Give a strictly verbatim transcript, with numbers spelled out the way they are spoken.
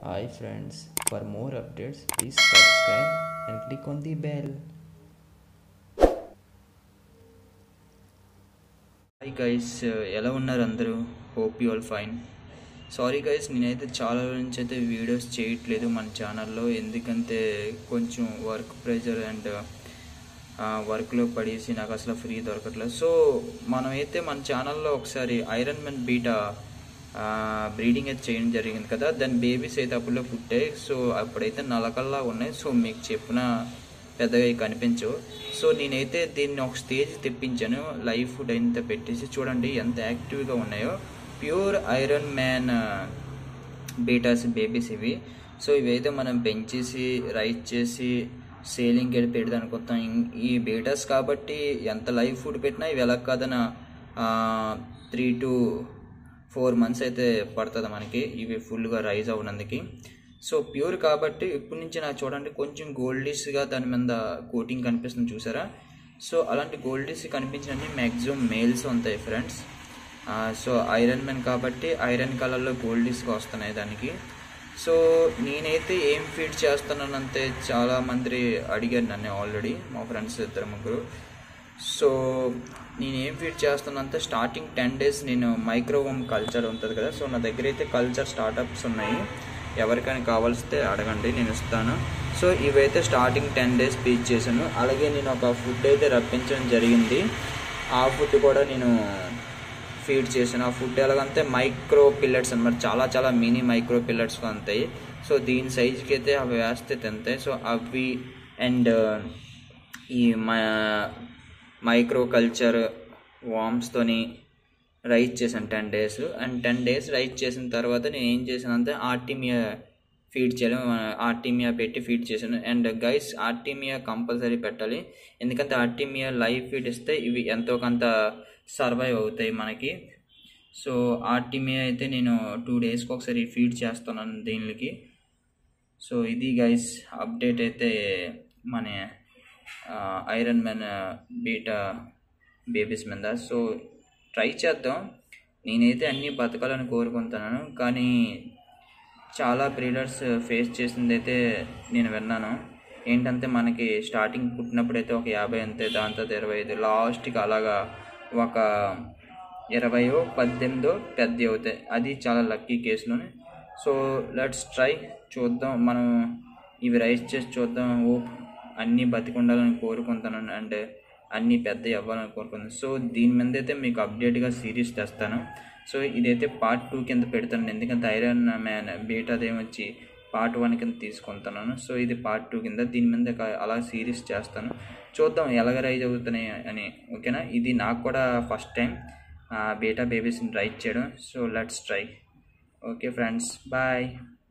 Hi friends, for more updates please subscribe and click on the bell. Hi guys, ఎలా ఉన్నారు అందరూ? Hope you all fine. Sorry guys, నేనైతే చాలా రోజుల నుంచి అయితే వీడియోస్ చేయట్లేదు మన ఛానల్లో. ఎందుకంటే కొంచెం వర్క్ ప్రెషర్ అండ్ వర్క్లో పడేసి నాకు అసలు ఫ్రీ దొరకట్లేదు. సో మనమైతే మన ఛానల్లో ఒకసారి ఐరన్ మ్యాన్ బీటా బ్రీడింగ్ అయితే చేయడం జరిగింది కదా, దాని బేబీస్ అయితే అప్పుడులో పుట్టాయి. సో అప్పుడైతే నలకల్లా ఉన్నాయి. సో మీకు చెప్పిన పెద్దగా కనిపించవు. సో నేనైతే దీన్ని ఒక స్టేజ్ తెప్పించాను, లైవ్ ఫుడ్ అయితే పెట్టేసి చూడండి ఎంత యాక్టివ్గా ఉన్నాయో. Pure iron man betas babies ఇవి. సో ఇవైతే మనం పెంచేసి రైస్ చేసి సేలింగ్కి వెళ్ళి పెడదాం అనుకుంటాం. ఈ బీటాస్ కాబట్టి ఎంత లైవ్ ఫుడ్ పెట్టినా ఇవి ఎలా కాదన త్రీ టు ఫోర్ మంత్స్ అయితే పడుతుంది మనకి ఇవి ఫుల్గా రైజ్ అవ్వడానికి. సో ప్యూర్ కాబట్టి ఇప్పటి నుంచి నాకు చూడండి కొంచెం గోల్డిష్గా దాని మీద కోటింగ్ కనిపిస్తుంది చూసారా. సో అలాంటి గోల్డిష్ కనిపించినవి మ్యాక్సిమం మేల్స్ ఉంటాయి ఫ్రెండ్స్. సో ఐరన్ మ్యాన్ కాబట్టి ఐరన్ కలర్లో గోల్డిష్గా వస్తున్నాయి దానికి. సో నేనైతే ఏం ఫీడ్ చేస్తున్నానంటే చాలామంది అడిగారు నన్ను ఆల్రెడీ, మా ఫ్రెండ్స్ ఇద్దరు ముగ్గురు. సో నేను ఏం ఫీడ్ చేస్తానంటే స్టార్టింగ్ టెన్ డేస్ నేను మైక్రోవోమ్ కల్చర్ ఉంటుంది కదా, సో నా దగ్గర అయితే కల్చర్ స్టార్టప్స్ ఉన్నాయి. ఎవరికైనా కావాల్సితే అడగండి, నేను ఇస్తాను. సో ఇవైతే స్టార్టింగ్ టెన్ డేస్ ఫీడ్ చేశాను. అలాగే నేను ఒక ఫుడ్ అయితే రప్పించడం జరిగింది. ఆ ఫుడ్ కూడా నేను ఫీడ్ చేశాను. ఆ ఫుడ్ ఎలాగంటే మైక్రో పిల్లెట్స్ అనమాట, చాలా చాలా మినీ మైక్రో పిల్లెట్స్ ఉంటాయి. సో దీని సైజుకి అయితే అవి వేస్తే తింటాయి. సో అవి అండ్ ఈ మైక్రో కల్చర్ వామ్స్తోని రైజ్ చేశాను ten days. And ten days raise చేసిన తర్వాత నేను ఏం చేశానంటే ఆర్టిమియా ఫీడ్ చేయడం, ఆర్టిమియా పెట్టి ఫీడ్ చేశాను. అండ్ గైస్ ఆర్టిమియా కంపల్సరీ పెట్టాలి, ఎందుకంటే ఆర్టిమియా లైవ్ ఫీడ్ ఇస్తే ఇవి ఎంతో కొంత సర్వైవ్ అవుతాయి మనకి. సో ఆర్టిమియా అయితే నేను టూ డేస్కి ఒకసారి ఫీడ్ చేస్తున్నాను దీనికి. సో ఇది గైస్ అప్డేట్ అయితే మన ఐరన్ మ్యాన్ బీటా బేబీస్ మీద. సో ట్రై చేద్దాం. నేనైతే అన్నీ బతకాలని కోరుకుంటున్నాను, కానీ చాలా బ్రీడర్స్ ఫేస్ చేసింది అయితే నేను విన్నాను. ఏంటంటే మనకి స్టార్టింగ్ పుట్టినప్పుడైతే ఒక యాభై అంతే, దాని తర్వాత ఇరవై ఐదు, లాస్ట్కి అలాగా ఒక ఇరవయో పద్దెనిమిదో పెద్ద అవుతాయి. అది చాలా లక్కీ కేసులోనే. సో లెట్స్ ట్రై, చూద్దాం. మనం ఇవి రైస్ చేసి చూద్దాం. ఓ అన్నీ బతికి ఉండాలని కోరుకుంటున్నాను అండ్ అన్నీ పెద్ద అవ్వాలని కోరుకుంటున్నాను. సో దీని మీద అయితే మీకు అప్డేట్గా సిరీస్ తెస్తాను. సో ఇదైతే పార్ట్ టూ కింద పెడతాను, ఎందుకంటే ఐరన్ మ్యాన్ బీటాదేమొచ్చి పార్ట్ వన్ కింద తీసుకుంటున్నాను. సో ఇది పార్ట్ టూ కింద, దీని మీద అలా సిరీస్ చేస్తాను. చూద్దాం ఎలాగ రైజ్ అవుతున్నాయి అని. ఓకేనా, ఇది నాకు కూడా ఫస్ట్ టైం బీటా బేబీస్ని రైజ్ చేయడం. So let's try. Okay friends, bye.